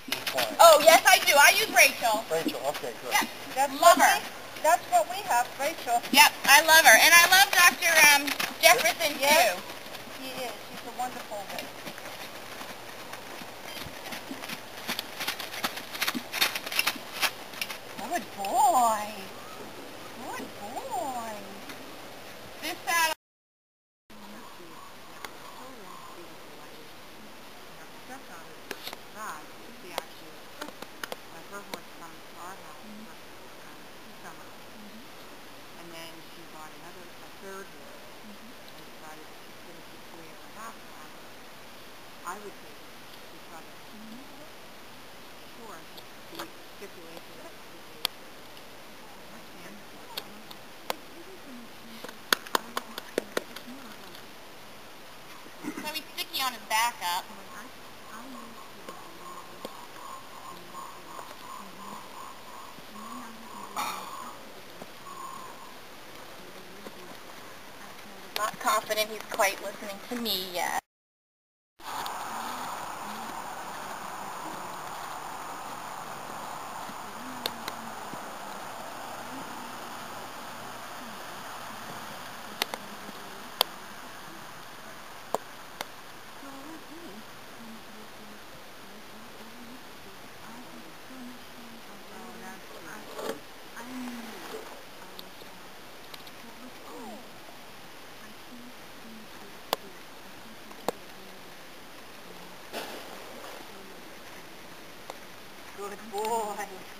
fine. Oh, yes, I do. I use Rachel. Rachel, okay, good. Yep, love her. That's what we have, Rachel. Yep, I love her. And I love Dr. Jefferson, Yes. too. He is. He's a wonderful one. Good boy. Good boy. This Her horse comes to our house for 2 summers. And then she bought a third horse and decided that she's going to keep doing it for half time. I would take it because sure, the stipulation that I can't. So he's sticky on his back up. Not confident he's quite listening to me yet. Good boy.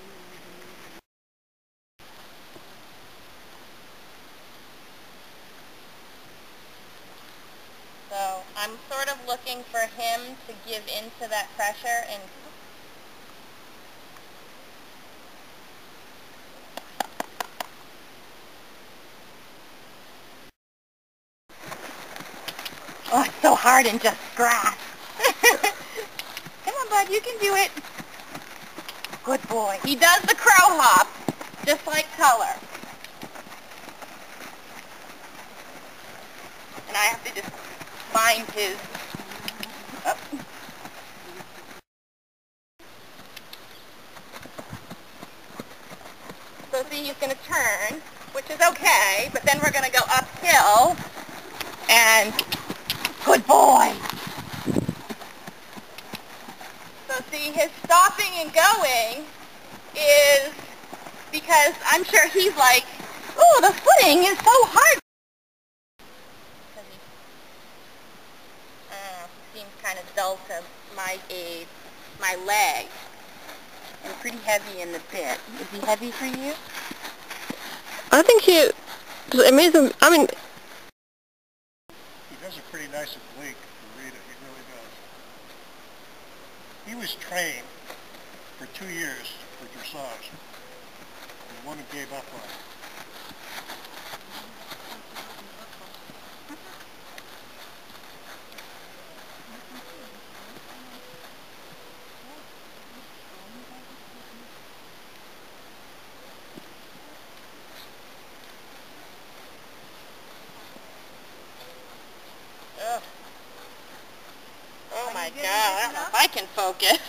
So I'm sort of looking for him to give into that pressure and oh, it's so hard in just grass. Come on, bud, you can do it. Good boy. He does the crow hop, just like Color. And I have to just find his... Oh. So see, he's going to turn, which is okay, but then we're going to go uphill, and good boy. So see, his stopping and going is because I'm sure he's like, oh, the footing is so hard. He seems kind of dull to my age, my leg, and pretty heavy in the bit. Is he heavy for you? I think he, amazing, I mean... He does a pretty nice oblique for Rita, he really does. He was trained for 2 years for dressage. And one who gave up on it. Ugh. Oh my God, I don't know if I can focus.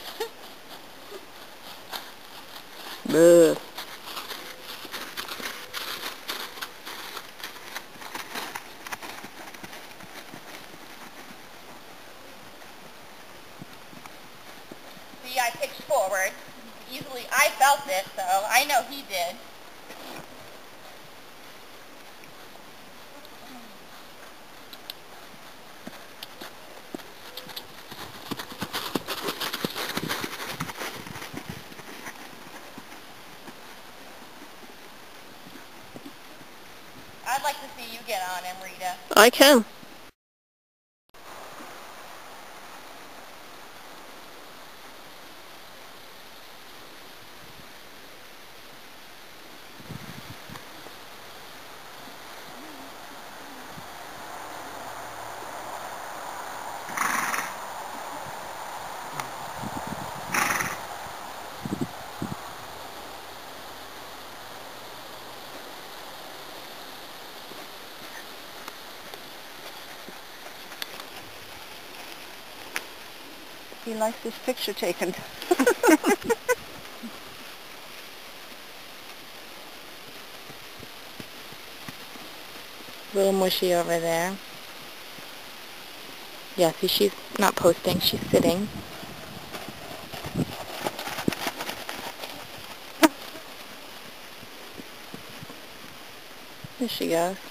See, I pitched forward. Easily, I felt it, so I know he did. I'd like to see you get on him, Rita. I can. He likes his picture taken. Little mushy over there. Yeah, see, she's not posting, she's sitting. There she goes.